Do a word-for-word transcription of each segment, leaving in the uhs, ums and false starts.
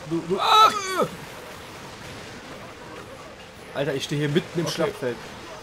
Du, du. Ach. Alter, ich stehe hier mitten im Okay. Schlachtfeld.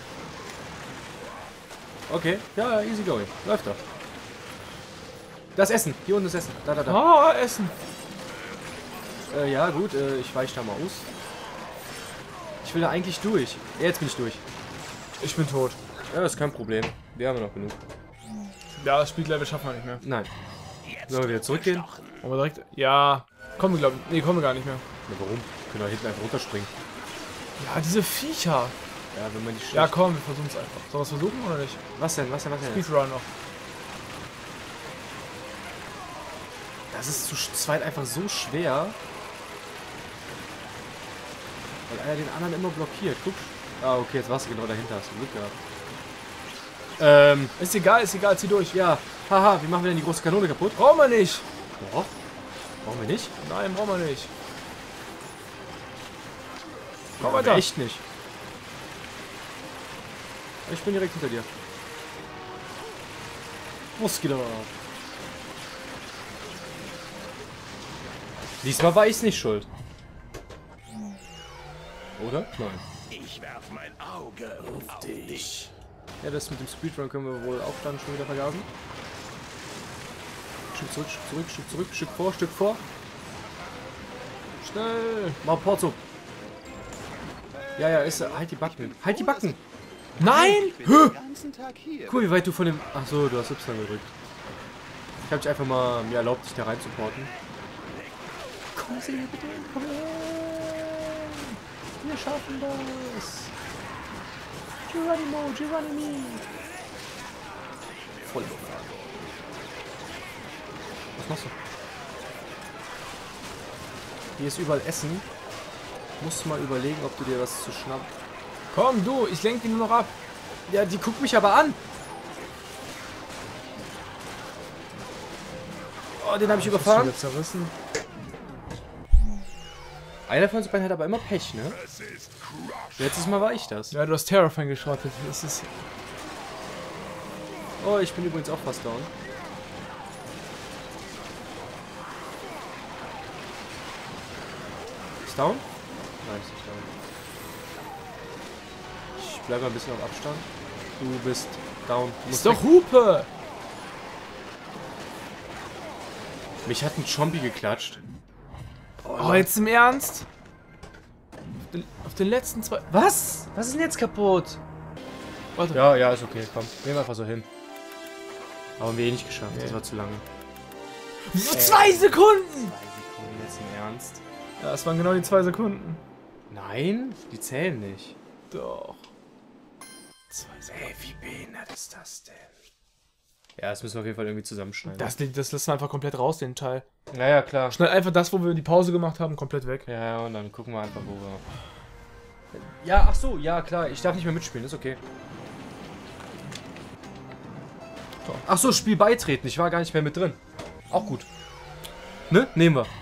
Okay, ja, easy going. Läuft doch. Das Essen. Hier unten ist Essen. Da, da, da. Ah, Essen. Äh, ja, gut, äh, ich weiche da mal aus. Ich will da eigentlich durch. Ja, jetzt bin ich durch. Ich bin tot. Ja, das ist kein Problem. Wir haben ja noch genug. Ja, das Speedlevel schaffen wir nicht mehr. Nein. Sollen wir wieder zurückgehen? Aber direkt. Ja. Kommen wir, glaube ich. Nee, kommen wir gar nicht mehr. Na, warum? Wir können da hinten einfach runterspringen. Ja, diese Viecher. Ja, wenn man die schlecht... Ja, komm, wir versuchen es einfach. Sollen wir es versuchen oder nicht? Was denn? Was denn? Was denn? Speedrun noch. Das ist zu zweit einfach so schwer. Weil einer den anderen immer blockiert. Guck. Ah, okay, jetzt warst du genau dahinter. Hast du Glück gehabt. Ähm, Ist egal, ist egal, zieh durch. ja. Haha, wie machen wir denn die große Kanone kaputt? Brauchen wir nicht. Doch. Brauchen wir nicht? Nein, brauchen wir nicht. Komm Brauchen wir weiter. echt nicht. Ich bin direkt hinter dir. Was geht aber ab? Diesmal war ich's nicht schuld. Oder? Nein. Ich werf mein Auge auf dich. Ja, das mit dem Speedrun können wir wohl auch dann schon wieder vergasen. Stück zurück, Stück zurück, Stück zurück, Stück vor, Stück vor. Schnell! Mach Porzo. Ja, ja, ist er. Halt die Backen. Halt die Backen! Nein! Ich bin den ganzen Tag hier. Cool, wie weit du von dem... Ach so, du hast Y gedrückt. Ich hab dich einfach mal mir erlaubt, dich da rein zu porten. Komm, Sie bitte, komm her! Wir schaffen das! Geronimo, Geronimo! Voll überfahren. Was machst du? Hier ist überall Essen. Musst mal überlegen, ob du dir was zu schnappen... Komm, du, ich lenk die nur noch ab. Ja, die guckt mich aber an! Oh, den habe ich überfahren. Wieder zerrissen. Einer von uns beiden hat aber immer Pech, ne? Letztes Mal war ich das. Ja, du hast Terrafang geschrottet. Das ist. Oh, ich bin übrigens auch fast down. Ist down? Nein, ist nicht down. Ich bleibe ein bisschen auf Abstand. Du bist down. Du musst Ist doch Hupe! weg. Mich hat ein Zombie geklatscht. Oh, jetzt im Ernst? Auf den, auf den letzten zwei. Was? Was ist denn jetzt kaputt? Warte. Ja, ja, ist okay. Komm, gehen wir einfach so hin. Aber haben wir eh nicht geschafft. Das Nee. war zu lange. Zwei Sekunden! Zwei Sekunden jetzt im Ernst. Ja, es waren genau die zwei Sekunden. Nein, die zählen nicht. Doch. Zwei Sekunden. Ey, wie behindert ist das denn? Ja, das müssen wir auf jeden Fall irgendwie zusammenschneiden. Das, das lassen wir einfach komplett raus, den Teil. Naja, klar. Schneid einfach das, wo wir die Pause gemacht haben, komplett weg. Ja, ja, und dann gucken wir einfach, wo wir... Ja, ach so, ja, klar. Ich darf nicht mehr mitspielen, ist okay. So. Ach so, Spiel beitreten. Ich war gar nicht mehr mit drin. Auch gut. Ne? Nehmen wir.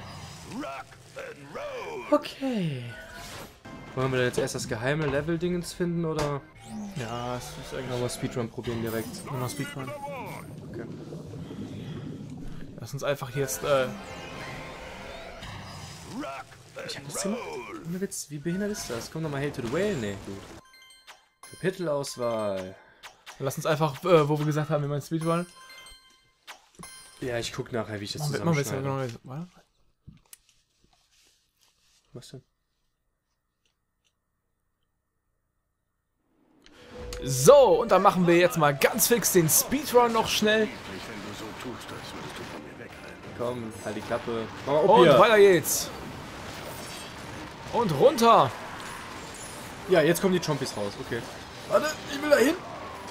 Okay. Wollen wir dann jetzt erst das geheime Level-Dingens finden, oder... Ja, es ist eigentlich Nochmal Speedrun probieren direkt. nochmal Speedrun. Okay. Lass uns einfach jetzt, äh... Ich hab das gemacht. Ohne Witz, wie behindert ist das? Komm nochmal Hail to the Whale. Nee, gut. Kapitelauswahl. Lass uns einfach, äh, wo wir gesagt haben, wir meinen Speedrun. Ja, ich guck nachher, wie ich das Machen wir, machen wir jetzt, zusammenschneide. machen wir jetzt, Was denn? So, und dann machen wir jetzt mal ganz fix den Speedrun noch schnell. Nicht, wenn du so tust, als würdest du von mir wegrennen. Komm, halt die Klappe. Mach mal Und Opi. weiter geht's. Und runter. Ja, jetzt kommen die Chompies raus. Okay. Warte, ich will da hin.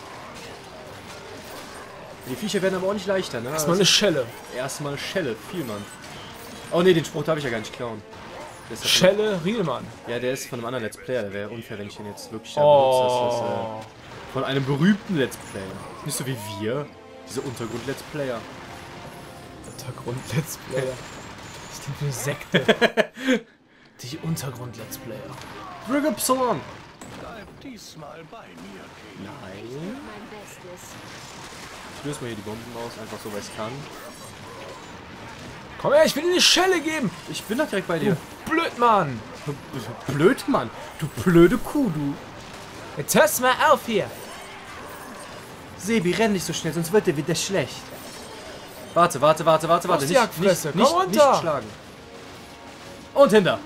Die Viecher werden aber auch nicht leichter, ne? Erstmal eine Schelle. Erstmal eine Schelle. Viel, Mann. Oh ne, den Spruch darf ich ja gar nicht klauen. Der ist ja von- Schelle Rielmann. Ja, der ist von einem anderen Let's Player. Der wäre unfair, wenn ich den jetzt wirklich da benutze. Das ist, Oh. äh, von einem berühmten Let's Player. Nicht so wie wir. Diese Untergrund-Let's Player. Untergrund-Let's Player. Was ist denn für eine Sekte? Die Untergrund-Let's Player. Brigger Psalm! Bleib diesmal bei mir, Kind. Nein. Mein Bestes. Ich löse mal hier die Bomben aus, einfach so, weil ich kann. Komm her, ich will dir eine Schelle geben. Ich bin doch direkt bei dir. Blöd, Mann. Blöd, Mann. Du blöde Kuh, du. Jetzt hörst du mal auf hier. Sebi, renn nicht so schnell, sonst wird dir wieder schlecht. Warte, warte, warte, warte, warte. Auf die Nicht, Hackfresse. nicht, Komm nicht, runter. nicht schlagen. Und hinter.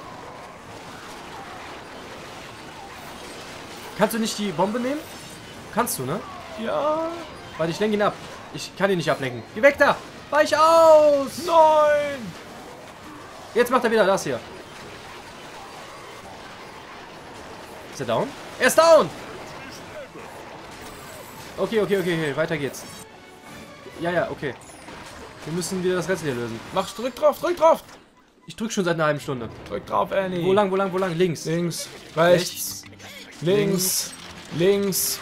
Kannst du nicht die Bombe nehmen? Kannst du, ne? Ja. Warte, ich lenke ihn ab. Ich kann ihn nicht ablenken. Geh weg da! Weich aus! Nein. Jetzt macht er wieder das hier. Ist er down? Er ist down! Okay, okay, okay, okay. Weiter geht's. Ja, ja, okay. Wir müssen wieder das Rätsel hier lösen. Mach, drück drauf, drück drauf. Ich drück schon seit einer halben Stunde. Drück drauf, Annie. Wo lang, wo lang, wo lang? Links. Links, rechts, links, links,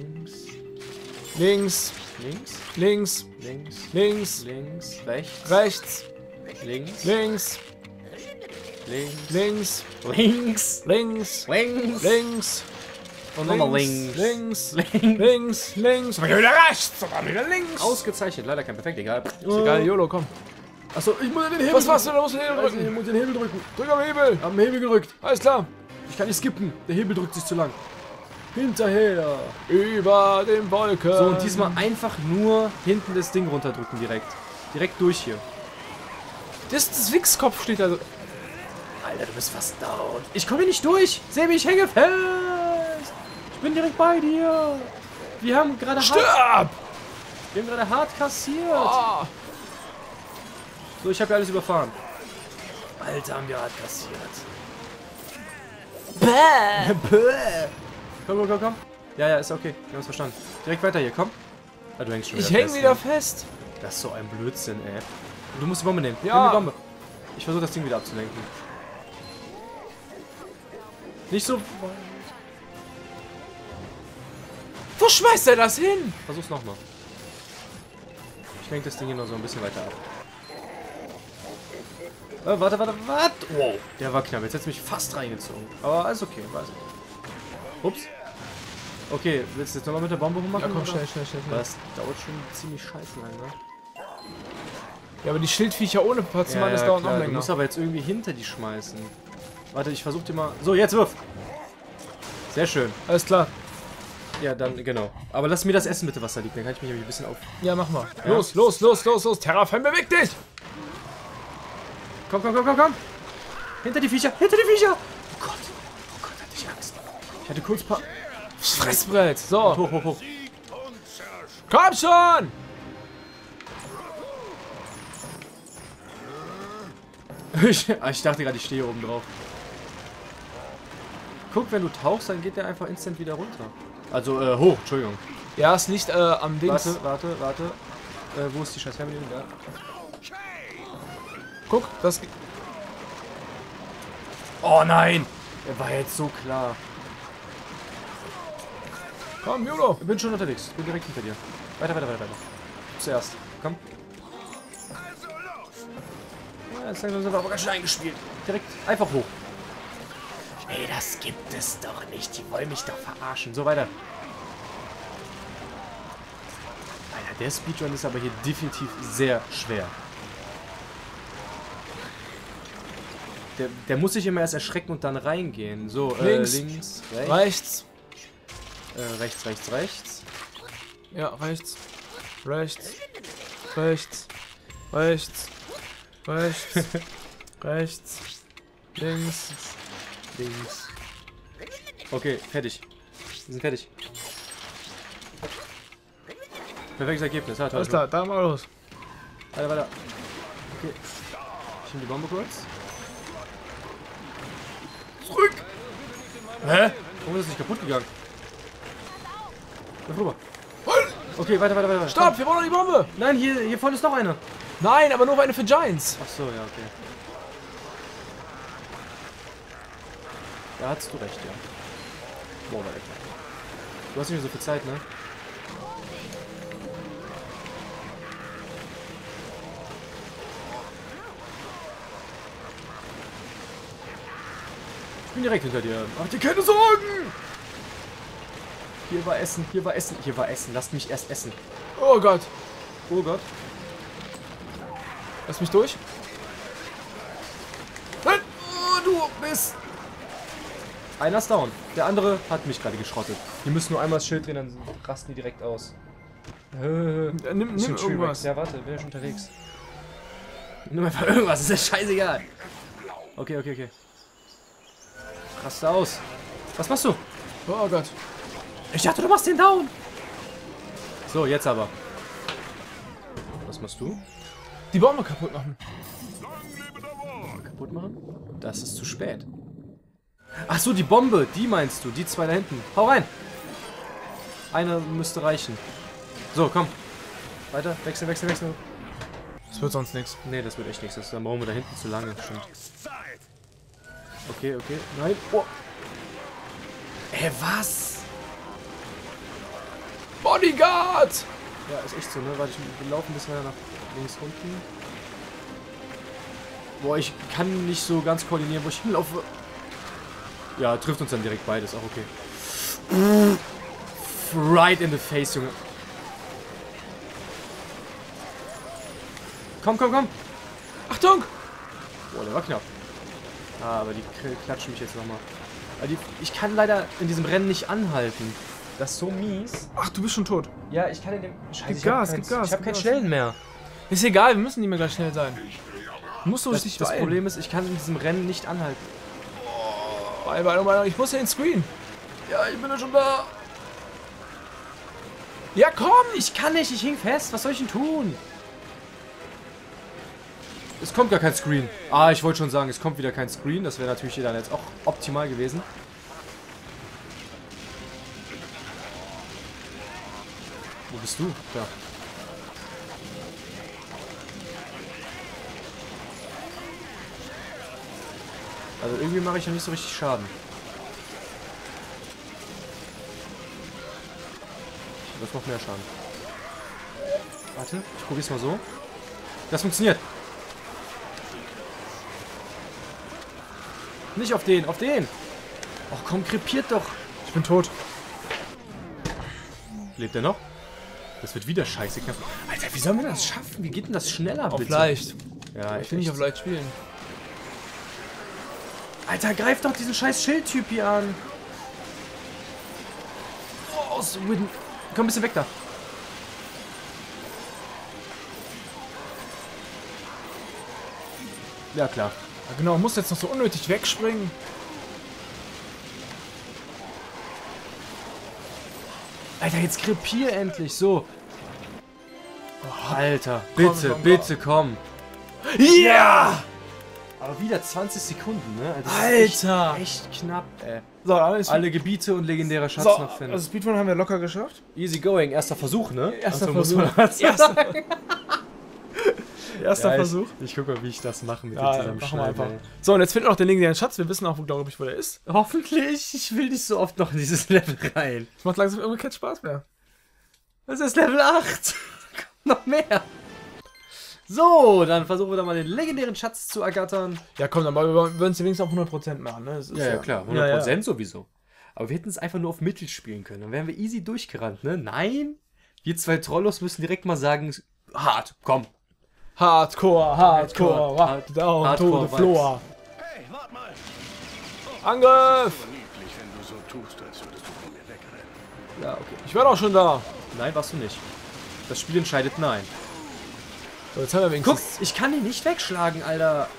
links, Links. links, Links. links, Links. Rechts. rechts, Links. links, Links. links, Links. links, Links. links. Und nochmal links. Links, Links. links, links. Und dann wieder rechts, und dann wieder links. Ausgezeichnet. Leider kein perfekt, egal. Ist egal, YOLO, komm. Achso, ich muss den Hebel Was machst du? Du musst den Hebel drücken. Ich drücken. muss den Hebel drücken. Drück am Hebel. Am Hebel gedrückt. Alles klar. Ich kann nicht skippen. Der Hebel drückt sich zu lang. Hinterher. Über den Wolken. So, und diesmal einfach nur hinten das Ding runterdrücken direkt. Direkt durch hier. Das, das Wichskopf steht da. Alter, du bist fast down. Ich komme hier nicht durch. Sebi, ich hänge fest. Ich bin direkt bei dir. Wir haben gerade hart, Stirb! wir haben gerade hart kassiert. Oh. So, ich habe ja alles überfahren. Alter, haben wir hart kassiert. Bäh. Bäh. Komm, komm, komm, komm. Ja, ja, ist okay. Wir haben es verstanden. Direkt weiter hier, komm. Ah, du hängst schon Ich wieder häng fest, wieder ne? fest. Das ist so ein Blödsinn, ey. Und du musst die Bombe nehmen. Ja. Nimm die Bombe. Ich versuche das Ding wieder abzulenken. Nicht so... Wo schmeißt er das hin? Versuch's nochmal. Ich lenke das Ding hier noch so ein bisschen weiter ab. Äh, warte, warte, warte. Wow, der war knapp. Jetzt hat es mich fast reingezogen. Aber alles okay, weiß ich. Ups. Okay, willst du jetzt nochmal mit der Bombe rummachen? Ja, komm, oder? schnell, schnell, schnell. schnell. Das dauert schon ziemlich scheiße lang, ne? Ja, aber die Schildviecher ohne Platz zu machen, das dauert noch Du länger. musst aber jetzt irgendwie hinter die schmeißen. Warte, ich versuch dir mal... So, jetzt wirf! Sehr schön. Alles klar. Ja, dann, genau. Aber lass mir das Essen bitte, was da liegt. Dann kann ich mich ein bisschen auf... Ja, mach mal. Ja. Los, los, los, los, los. Terrafan, beweg dich! Komm, komm, komm, komm, komm! Hinter die Viecher! Hinter die Viecher! Oh Gott! Oh Gott, hatte ich Angst. Ich hatte kurz ein paar... Fressbrett. So. Hoch, hoch, hoch. Komm schon! Ich, ich dachte gerade, ich stehe oben drauf. Guck, wenn du tauchst, dann geht der einfach instant wieder runter. Also, äh, hoch, Entschuldigung. Ja, es liegt äh, am Dings. Warte, warte, warte. Äh, wo ist die scheiß Fernbedienung? Da. Guck, das... Oh nein! Der war jetzt so klar. Komm, YOLO. Ich bin schon unterwegs. Bin direkt hinter dir. Weiter, weiter, weiter, weiter. Zuerst. Komm. Ja, jetzt langsam sind wir aber ganz schön eingespielt. Direkt einfach hoch. Ey, das gibt es doch nicht. Die wollen mich doch verarschen. So, weiter. Alter, der Speedrun ist aber hier definitiv sehr schwer. Der, der muss sich immer erst erschrecken und dann reingehen. So, Links. äh, links, rechts, Rechts. äh, rechts, rechts, rechts. Ja, rechts. Rechts. Rechts. Rechts. Rechts. Rechts. Links. Links. Okay, fertig. Wir sind fertig. Perfektes Ergebnis. Ja, toll. Alles klar, da mal los. Weiter, weiter. Okay. Ich nehme die Bombe kurz. Zurück! Hä? Warum ist das nicht kaputt gegangen? Lauf rüber. Okay, weiter, weiter, weiter. Stopp, wir brauchen noch die Bombe. Nein, hier, hier vorne ist noch eine. Nein, aber nur eine für Giants. Ach so, ja, okay. Da hattest du recht, ja. Boah, Alter. Du hast nicht mehr so viel Zeit, ne? Ich bin direkt hinter dir. Mach dir keine Sorgen! Hier war Essen, hier war Essen, hier war Essen. Lasst mich erst essen. Oh Gott. Oh Gott. Lass mich durch. Nein! Oh, du bist... Einer ist down. Der andere hat mich gerade geschrottet. Die müssen nur einmal das Schild drehen, dann rasten die direkt aus. Äh, Ja, nimm nimm irgendwas. Ja, warte, bin ja schon unterwegs. Nimm einfach irgendwas, ist ja scheißegal. Okay, okay, okay. Raste aus. Was machst du? Oh Gott. Ich dachte, du machst den down. So, jetzt aber. Was machst du? Die Bombe kaputt machen. Kaputt machen? Das ist zu spät. Ach so, die Bombe, die meinst du, die zwei da hinten. Hau rein. Eine müsste reichen. So, komm. Weiter, wechsel, wechsel, wechsel. Das wird sonst nichts. Nee, das wird echt nichts. Das dann brauchen wir da hinten zu lange. Stimmt. Okay, okay. Nein. Oh. Hä, was? Bodyguard! Ja, ist echt so, ne? Warte, wir laufen ein bisschen weiter nach links unten. Boah, ich kann nicht so ganz koordinieren, wo ich hinlaufe. Ja, trifft uns dann direkt beides. Auch okay. Right in the face, Junge. Komm, komm, komm. Achtung! Boah, der war knapp. Ah, aber die klatschen mich jetzt nochmal. Ich kann leider in diesem Rennen nicht anhalten. Das ist so mies. Ach, du bist schon tot. Ja, ich kann in dem... Scheiße, Gib Gas, gib Gas. Ich hab gib keinen Gas. Schnellen mehr. Ist egal, wir müssen nicht mehr gleich schnell sein. Du musst Das, dich nicht das beeilen. Problem ist, ich kann in diesem Rennen nicht anhalten. Beeil, beeil, beeil. Ich muss ja den Screen. Ja, ich bin ja schon da. Ja, komm! Ich kann nicht, ich hing fest. Was soll ich denn tun? Es kommt gar kein Screen. Ah, ich wollte schon sagen, es kommt wieder kein Screen. Das wäre natürlich dann jetzt auch optimal gewesen. Wo bist du? Da. Also irgendwie mache ich ja nicht so richtig Schaden. Das macht mehr Schaden. Warte, ich probier's mal so. Das funktioniert. Nicht auf den, auf den. Och komm, krepiert doch. Ich bin tot. Lebt er noch? Das wird wieder scheiße knapp. Alter, wie sollen wir das schaffen? Wie geht denn das schneller, Auf bitte? leicht. Ja, Ich will nicht auf leicht spielen. Alter, greif doch diesen scheiß Schildtyp hier an. Oh, aus Win. Komm ein bisschen weg da. Ja, klar. Ja, genau, muss jetzt noch so unnötig wegspringen. Alter, jetzt krepier endlich. So. Oh, Alter, Komm, bitte, komm, bitte, komm. Ja! Aber wieder zwanzig Sekunden, ne? Also Alter! Echt, echt knapp, ey. So, alles Alle Gebiete und legendärer Schatz so, noch finden. also Speedrun haben wir locker geschafft. Easy going, erster Versuch, ne? Erster Ach so, muss Versuch. man dazu Erster, sagen. erster Ja, Versuch. Ich, ich guck mal, wie ich das mache mit Ja, dem zusammen machen wir einfach. ey. So, und jetzt finden wir noch den legendären Schatz. Wir wissen auch, glaube ich, wo der ist. Hoffentlich. Ich will nicht so oft noch in dieses Level rein. Das macht langsam irgendwie keinen Spaß mehr. Das ist Level acht. Kommt noch mehr. So, dann versuchen wir da mal den legendären Schatz zu ergattern. Ja, komm, aber wir würden es wenigstens auf hundert Prozent machen, ne? Das ist hundert Prozent Ja, ja. sowieso. Aber wir hätten es einfach nur auf Mittel spielen können. Dann wären wir easy durchgerannt, ne? Nein. Wir zwei Trollos müssen direkt mal sagen, hart, komm. Hardcore, Hardcore, Hard- down Hardcore to the floor. Hey, wart mal! Angriff! So niedlich, wenn du so tust, als würdest du von mir wegrennen. Ja, okay. Ich war doch schon da. Nein, warst du nicht. Das Spiel entscheidet nein. So, jetzt haben wir wenigstens... Guck, ich kann ihn nicht wegschlagen, Alter.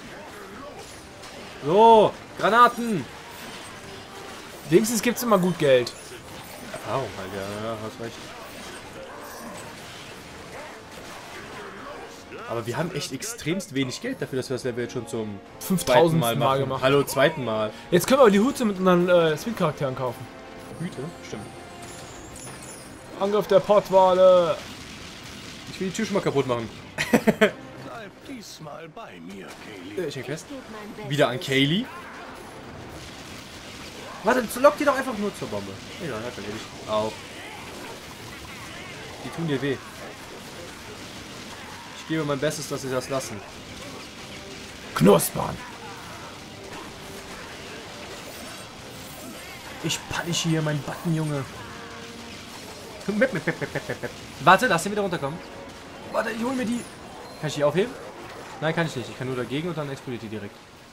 So, Granaten. Wenigstens gibt's immer gut Geld. Erfahrung halt, ja, ja, hast recht. Aber wir haben echt extremst wenig Geld dafür, dass wir das Level jetzt schon zum fünftausend zweiten Mal machen. gemacht. Hallo, zweiten Mal. Jetzt können wir aber die Hüte mit unseren äh, Speed-Charakteren kaufen. Hüte? Stimmt. Angriff der Pottwale. Ich will die Tür schon mal kaputt machen. Bleib diesmal bei mir, Kaylee. Ich häng fest. Wieder an Kaylee. Warte, lock die doch einfach nur zur Bombe. Ja, hat erledigt. Auf. Die tun dir weh. Ich gebe mein Bestes, dass sie das lassen. Knuspern. Ich punische hier meinen Button, Junge. Mep, mep, mep, mep, mep, mep. Warte, lass den wieder runterkommen. Warte, ich hol mir die. Kann ich die aufheben? Nein, kann ich nicht. Ich kann nur dagegen und dann explodiert die direkt.